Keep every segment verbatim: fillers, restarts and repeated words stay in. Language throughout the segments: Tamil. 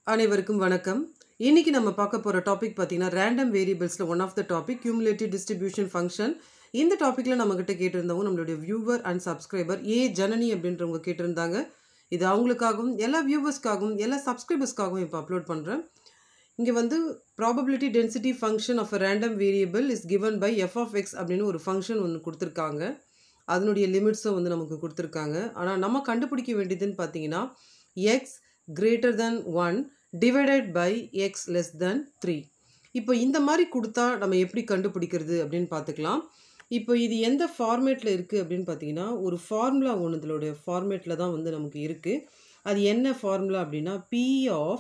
அனைவருக்கும் வணக்கம். இன்னைக்கு நம்ம பார்க்க போற டாபிக் பார்த்தீங்கன்னா ரேண்டம் வேரியபிள்ஸ்ல one of the topic cumulative distribution function. இந்த டாபிக்ல நம்ம கிட்ட கேட்டிருந்தவங்க நம்மளுடைய viewer and subscriber A Janani அப்படின்றவங்க கேட்டிருந்தாங்க. இது அவங்களுக்காகவும் எல்லா வியூவர்ஸ்க்காகவும் எல்லா சப்ஸ்கிரைபர்ஸ்க்காகவும் இப்போ அப்லோட் பண்றேன். இங்க வந்து probability density function of a random variable is given by f of x அப்படின்னு ஒரு ஃபங்க்ஷன் ஒன்று கொடுத்துருக்காங்க. அதனுடைய லிமிட்ஸும் வந்து நமக்கு கொடுத்துருக்காங்க. ஆனால் நம்ம கண்டுபிடிக்க வேண்டியதுன்னு பார்த்தீங்கன்னா x greater than one divided by x less than three. இப்போ இந்த மாதிரி கொடுத்தா நம்ம எப்படி கண்டுபிடிக்கிறது அப்படின்னு பார்த்துக்கலாம். இப்போ இது எந்த ஃபார்மேட்டில் இருக்குது அப்படின்னு பார்த்தீங்கன்னா ஒரு ஃபார்முலா ஒன்றுதோடைய ஃபார்மேட்டில் தான் வந்து நமக்கு இருக்குது. அது என்ன ஃபார்முலா அப்படின்னா p of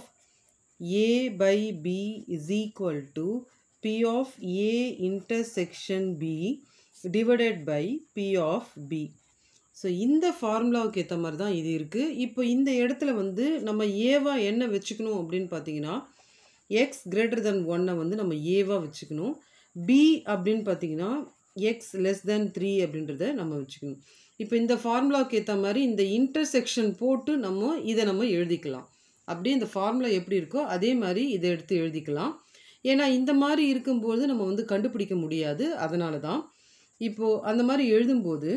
a by b is equal to p of a intersection b divided by p of b. So இந்த ஃபார்முலாவுக்கு ஏற்ற மாதிரி தான் இது இருக்குது. இப்போ இந்த இடத்துல வந்து நம்ம ஏவா என்ன வச்சுக்கணும் அப்படின்னு பார்த்தீங்கன்னா எக்ஸ் கிரேட்டர் தென் ஒன்னை வந்து நம்ம ஏவா வச்சுக்கணும். பி அப்படின்னு பார்த்தீங்கன்னா எக்ஸ் லெஸ் தென் த்ரீ அப்படின்றத நம்ம வச்சுக்கணும். இப்போ இந்த ஃபார்முலாவுக்கு ஏற்ற மாதிரி இந்த இன்டர்செக்ஷன் போட்டு நம்ம இதை நம்ம எழுதிக்கலாம். அப்படியே இந்த ஃபார்முலா எப்படி இருக்கோ அதே மாதிரி இதை எடுத்து எழுதிக்கலாம். ஏன்னா இந்த மாதிரி இருக்கும்போது நம்ம வந்து கண்டுபிடிக்க முடியாது. அதனால தான் இப்போது அந்த மாதிரி எழுதும்போது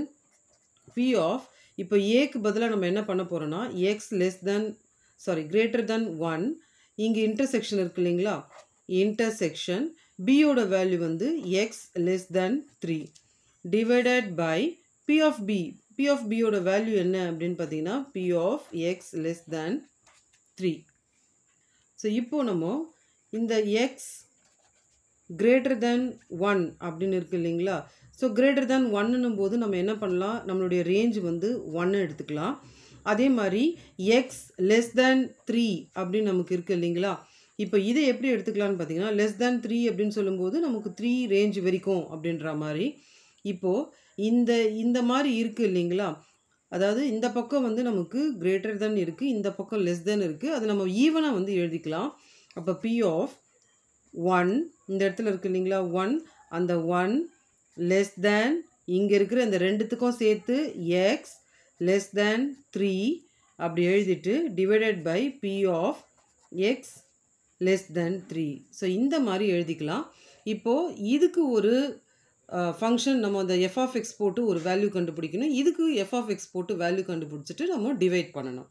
p of இப்போ ஏக்கு பதிலாக நம்ம என்ன பண்ண போகிறோன்னா X less than sorry greater than one இங்கே இன்டர்செக்ஷன் இருக்கு இல்லைங்களா, இன்டர்செக்ஷன் பியோட வேல்யூ வந்து X less than three divided by P of P. P of பியோட வேல்யூ என்ன அப்படின்னு பார்த்தீங்கன்னா P of X less than three. So இப்போது நம்ம இந்த எக்ஸ் கிரேட்டர் தென் ஒன் அப்படின்னு இருக்கு இல்லைங்களா, ஸோ கிரேட்டர் தேன் ஒன்னும் போது நம்ம என்ன பண்ணலாம், நம்மளுடைய ரேஞ்ச் வந்து ஒன்று எடுத்துக்கலாம். அதே மாதிரி எக்ஸ் லெஸ் தேன் த்ரீ அப்படின்னு நமக்கு இருக்குது இல்லைங்களா, இப்போ இதை எப்படி எடுத்துக்கலான்னு பார்த்தீங்கன்னா லெஸ் தேன் த்ரீ அப்படின்னு சொல்லும்போது நமக்கு த்ரீ ரேஞ்ச் வரைக்கும் அப்படின்ற மாதிரி. இப்போது இந்த இந்த மாதிரி இருக்குது இல்லைங்களா, அதாவது இந்த பக்கம் வந்து நமக்கு கிரேட்டர் தென் இருக்குது, இந்த பக்கம் லெஸ் தென் இருக்குது, அது நம்ம ஈவனாக வந்து எழுதிக்கலாம். அப்போ பி ஆஃப் ஒன் இந்த இடத்துல இருக்குது இல்லைங்களா, ஒன் அந்த ஒன் லெஸ் தேன் இங்கே இருக்கிற இந்த ரெண்டுத்துக்கும் சேர்த்து எக்ஸ் லெஸ் தேன் த்ரீ அப்படி எழுதிட்டு divided by P of X less than three. So இந்த மாதிரி எழுதிக்கலாம். இப்போது இதுக்கு ஒரு ஃபங்க்ஷன் நம்ம அந்த எஃப் ஆஃப் எக்ஸ் போட்டு ஒரு வேல்யூ கண்டுபிடிக்கணும். இதுக்கு எஃப் ஆஃப் எக்ஸ் போட்டு வேல்யூ கண்டுபிடிச்சிட்டு நம்ம டிவைட் பண்ணணும்.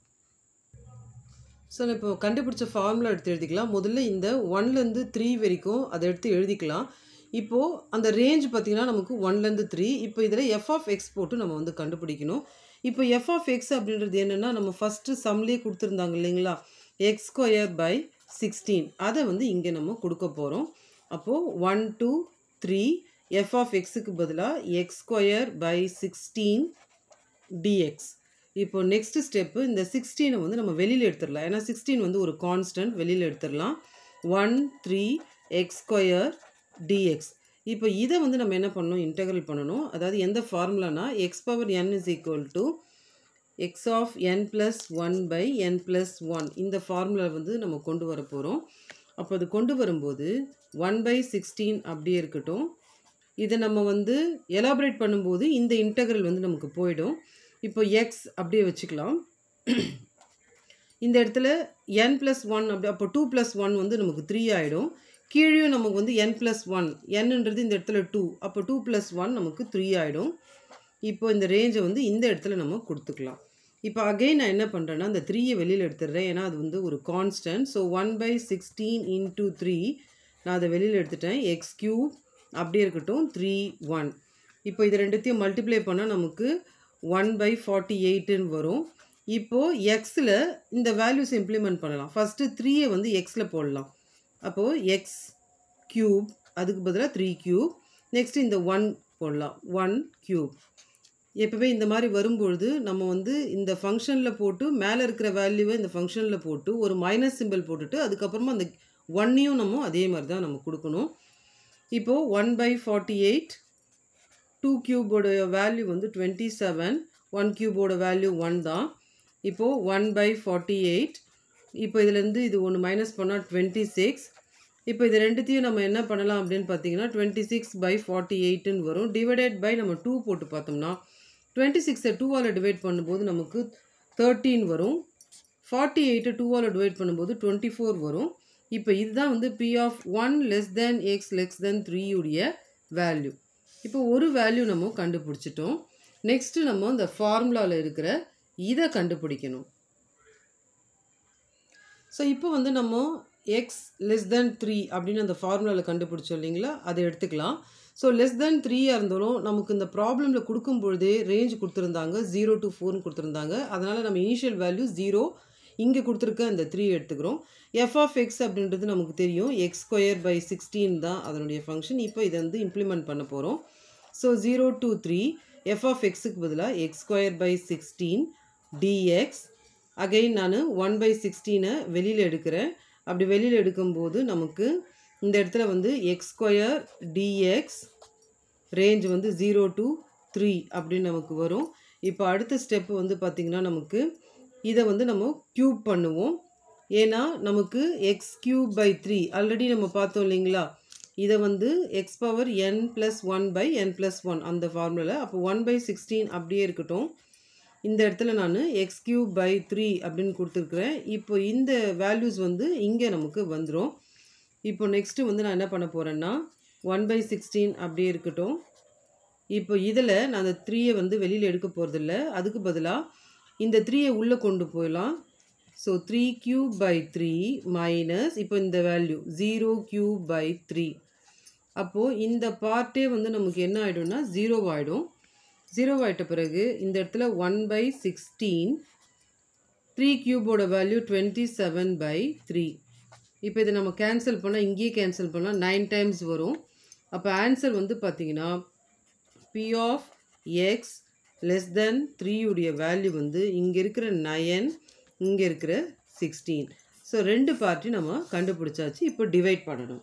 ஸோ இப்போ கண்டுபிடிச்ச ஃபார்முலா எடுத்து எழுதிக்கலாம். முதல்ல இந்த ஒன்லேருந்து த்ரீ வரைக்கும் அதை எடுத்து எழுதிக்கலாம். இப்போது அந்த ரேஞ்ச் பார்த்திங்கன்னா நமக்கு ஒன்லேருந்து த்ரீ. இப்போ இதில் எஃப் ஆஃப் எக்ஸ் போட்டு நம்ம வந்து கண்டுபிடிக்கணும். இப்போ எஃப் ஆஃப் எக்ஸ் அப்படின்றது என்னென்னா நம்ம ஃபஸ்ட்டு சம்லேயே கொடுத்துருந்தாங்க இல்லைங்களா, எக்ஸ் ஸ்கொயர் பை சிக்ஸ்டீன், அதை வந்து இங்கே நம்ம கொடுக்க போகிறோம். அப்போது one two three F of எக்ஸுக்கு பதிலாக X square by sixteen DX. இப்போ நெக்ஸ்ட் ஸ்டெப்பு இந்த சிக்ஸ்டீனை வந்து நம்ம வெளியில் எடுத்துடலாம். ஏன்னா சிக்ஸ்டீன் வந்து ஒரு கான்ஸ்டன்ட், வெளியில் எடுத்துடலாம். One three X square DX. இப்போ இதை வந்து நம்ம என்ன பண்ணணும், இன்டெக்ரல் பண்ணணும். அதாவது எந்த ஃபார்முலானா X power N is equal to X of N plus one by N plus one, இந்த ஃபார்முலா வந்து நம்ம கொண்டு வர போகிறோம். அப்போ அது கொண்டு வரும்போது ஒன் பை சிக்ஸ்டீன் அப்படியே இருக்கட்டும். இதை நம்ம வந்து எலாபரேட் பண்ணும்போது இந்த இன்டெக்ரல் வந்து நமக்கு போயிடும். இப்போ எக்ஸ் அப்படியே வச்சுக்கலாம். இந்த இடத்துல என் ப்ளஸ் ஒன் அப்படி, அப்போ டூ ப்ளஸ் ஒன் வந்து நமக்கு த்ரீ ஆகிடும். கீழே நமக்கு வந்து என் ப்ளஸ் ஒன், என்னன்றது இந்த இடத்துல டூ, அப்போ டூ ப்ளஸ் ஒன் நமக்கு த்ரீ ஆகிடும். இப்போ இந்த ரேஞ்சை வந்து இந்த இடத்துல நம்ம கொடுத்துக்கலாம். இப்போ அகெயின் நான் என்ன பண்ணுறேன்னா இந்த த்ரீயை வெளியில் எடுத்துடுறேன். ஏன்னா அது வந்து ஒரு constant. So one by sixteen into three நான் அதை வெளியில் எடுத்துட்டேன். எக்ஸ் கியூப் அப்படியே இருக்கட்டும், த்ரீ ஒன். இப்போ இது ரெண்டுத்தையும் மல்டிப்ளை பண்ணால் நமக்கு ஒன் பை ஃபார்ட்டி எயிட்டுன்னு வரும். இப்போது எக்ஸில் இந்த வேல்யூஸ் இம்ப்ளிமெண்ட் பண்ணலாம். ஃபஸ்ட்டு த்ரீயை வந்து எக்ஸில் போடலாம். அப்போது எக்ஸ் க்யூப் அதுக்கு பதிலாக த்ரீ க்யூப். நெக்ஸ்ட்டு இந்த ஒன் போடலாம், ஒன் க்யூப். எப்போவே இந்த மாதிரி வரும்பொழுது நம்ம வந்து இந்த ஃபங்க்ஷனில் போட்டு மேலே இருக்கிற வேல்யூவை இந்த ஃபங்க்ஷனில் போட்டு ஒரு மைனஸ் சிம்பிள் போட்டுட்டு அதுக்கப்புறமா அந்த ஒன்னையும் நம்ம அதே மாதிரி தான் நம்ம கொடுக்கணும். இப்போது one by forty eight, two க்யூபோட வேல்யூ வந்து டுவெண்ட்டி செவன், ஒன் க்யூபோட வேல்யூ ஒன் தான். இப்போது ஒன் பை ஃபார்ட்டி எயிட், இப்போ இதுலேருந்து இது ஒன்று மைனஸ் பண்ணால் டுவெண்ட்டி சிக்ஸ். இப்போ இது ரெண்டுத்தையும் நம்ம என்ன பண்ணலாம் அப்படின்னு பார்த்தீங்கன்னா டுவெண்ட்டி சிக்ஸ் பை ஃபார்ட்டி எயிட்டுன்னு வரும். டிவைடட் பை நம்ம டூ போட்டு பார்த்தோம்னா டுவெண்ட்டி சிக்ஸை டூவால் டிவைட் பண்ணும்போது நமக்கு தேர்ட்டீன் வரும். ஃபார்ட்டி எயிட்டை டூவால் டிவைட் பண்ணும்போது டுவெண்ட்டி ஃபோர் வரும். இப்போ இதுதான் வந்து P of one less than X less than three உடைய வேல்யூ. இப்போ ஒரு வேல்யூ நம்ம கண்டுபிடிச்சிட்டோம். நெக்ஸ்ட்டு நம்ம இந்த ஃபார்முலாவில் இருக்கிற இதை கண்டுபிடிக்கணும். ஸோ இப்போ வந்து நம்ம எக்ஸ் லெஸ் தேன் த்ரீ அப்படின்னு அந்த ஃபார்முலாவில் கண்டுபிடிச்சோம் இல்லைங்களா, அதை எடுத்துக்கலாம். ஸோ லெஸ் தேன் த்ரீயாக இருந்தாலும் நமக்கு இந்த ப்ராப்ளமில் கொடுக்கும்பொழுதே ரேஞ்ச் கொடுத்துருந்தாங்க, ஜீரோ டு ஃபோர்னு கொடுத்துருந்தாங்க. அதனால் நம்ம இனிஷியல் வேல்யூ ஜீரோ, இங்கே கொடுத்துருக்க அந்த த்ரீ எடுத்துக்கிறோம். எஃப் ஆஃப் எக்ஸ் அப்படின்றது நமக்கு தெரியும், எக்ஸ் ஸ்கொயர் பை சிக்ஸ்டீன் தான் அதனுடைய ஃபங்க்ஷன். இப்போ இதை வந்து இம்ப்ளிமெண்ட் பண்ண போகிறோம். So zero to three F of எக்ஸுக்கு பதிலாக X square by sixteen DX. Again நான் ஒன் பை சிக்ஸ்டீனை வெளியில் எடுக்கிறேன். அப்படி வெளியில் எடுக்கும்போது நமக்கு இந்த இடத்துல வந்து எக்ஸ் ஸ்கொயர் டிஎக்ஸ் ரேஞ்ச் வந்து ஜீரோ டு த்ரீ அப்படின்னு நமக்கு வரும். இப்போ அடுத்த ஸ்டெப்பு வந்து பார்த்திங்கன்னா நமக்கு இதை வந்து நம்ம க்யூப் பண்ணுவோம். ஏன்னா நமக்கு X cube by three already நம்ம பார்த்தோம் இல்லைங்களா, இதை வந்து X power N plus one by N plus one அந்த ஃபார்முலா. அப்போ ஒன் பை சிக்ஸ்டீன் அப்படியே இருக்கட்டும். இந்த இடத்துல நான் எக்ஸ் கியூப் பை த்ரீ அப்படின்னு கொடுத்துருக்குறேன். இப்போ இந்த வேல்யூஸ் வந்து இங்கே நமக்கு வந்துடும். இப்போ நெக்ஸ்ட்டு வந்து நான் என்ன பண்ண போகிறேன்னா ஒன் பை சிக்ஸ்டீன் அப்படியே இருக்கட்டும். இப்போ இதில் நான் அந்த த்ரீயை வந்து வெளியில் எடுக்க போகிறதில்ல, அதுக்கு பதிலாக இந்த த்ரீயை உள்ளே கொண்டு போயிடலாம். So three cube by three minus இப்போ இந்த value zero cube by three. அப்போது இந்த பார்ட்டே வந்து நமக்கு என்ன ஆகிடும்னா ஜீரோ ஆகிடும். ஜீரோ ஆகிட்ட பிறகு இந்த இடத்துல ஒன் பை சிக்ஸ்டீன், த்ரீ கியூபோட value twenty seven by three. இப்போ இதை நம்ம கேன்சல் பண்ணால் இங்கேயே கேன்சல் பண்ணால் நைன் டைம்ஸ் வரும். அப்போ ஆன்சர் வந்து பார்த்திங்கன்னா P of X less than three உடைய வேல்யூ வந்து இங்கே இருக்கிற நயன், இங்கே இருக்கிற சிக்ஸ்டீன். ஸோ ரெண்டு பார்ட்டி நம்ம கண்டுபிடிச்சாச்சு. இப்போ டிவைட் பண்ணணும்.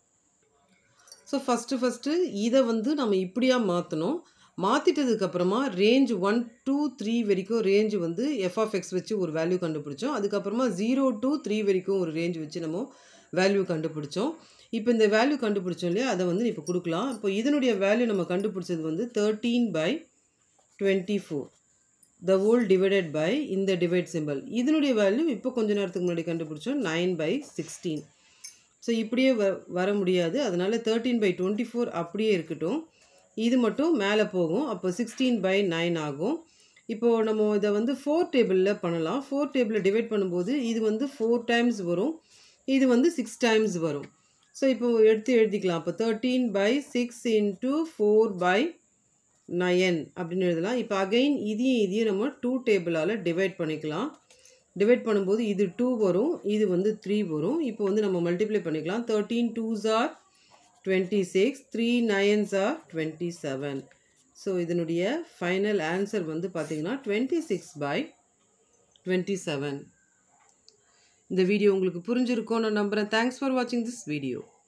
ஸோ ஃபஸ்ட்டு ஃபஸ்ட்டு இதை வந்து நம்ம இப்படியாக மாற்றணும். மாற்றிட்டதுக்கப்புறமா ரேஞ்ச் ஒன் டூ த்ரீ வரைக்கும் ரேஞ்சு வந்து எஃப் ஆஃப் எக்ஸ் வச்சு ஒரு வேல்யூ கண்டுபிடிச்சோம். அதுக்கப்புறமா ஜீரோ டூ த்ரீ வரைக்கும் ஒரு ரேஞ்ச் வச்சு நம்ம வேல்யூ கண்டுபிடிச்சோம். இப்போ இந்த வேல்யூ கண்டுபிடிச்சோம் இல்லையா, அதை வந்து இப்போ கொடுக்கலாம். இப்போ இதனுடைய வேல்யூ நம்ம கண்டுபிடிச்சது வந்து thirteen by twenty four the whole divided by இந்த டிவைட் சிம்பிள். இதனுடைய வேல்யூ இப்போ கொஞ்ச நேரத்துக்கு முன்னாடி கண்டுபிடிச்சோம் நைன் பை சிக்ஸ்டீன். ஸோ இப்படியே வ வர முடியாது, அதனால் தேர்ட்டீன் பை டுவெண்ட்டி ஃபோர் அப்படியே இருக்கட்டும். இது மட்டும் மேலே போகும். அப்போ சிக்ஸ்டீன் பை நைன் ஆகும். இப்போது நம்ம இதை வந்து ஃபோர் டேபிளில் பண்ணலாம். ஃபோர் டேபிளில் டிவைட் பண்ணும்போது இது வந்து ஃபோர் டைம்ஸ் வரும், இது வந்து சிக்ஸ் டைம்ஸ் வரும். ஸோ இப்போ எடுத்து எழுதிக்கலாம். அப்போ thirteen by six into four by nine அப்படின்னு எழுதலாம். இப்போ அகைன் இதையும் இதையும் நம்ம டூ டேபிளால் டிவைட் பண்ணிக்கலாம். டிவைட் பண்ணும்போது இது டூ வரும், இது வந்து த்ரீ வரும். இப்போ வந்து நம்ம மல்டிப்ளை பண்ணிக்கலாம். Thirteen twos are twenty six, three nines are twenty seven. So இதனுடைய ஃபைனல் ஆன்சர் வந்து பார்த்திங்கன்னா twenty six by twenty seven. இந்த வீடியோ உங்களுக்கு புரிஞ்சிருக்கும் நான் நம்புகிறேன். தேங்க்ஸ் ஃபார் வாட்சிங் திஸ் வீடியோ.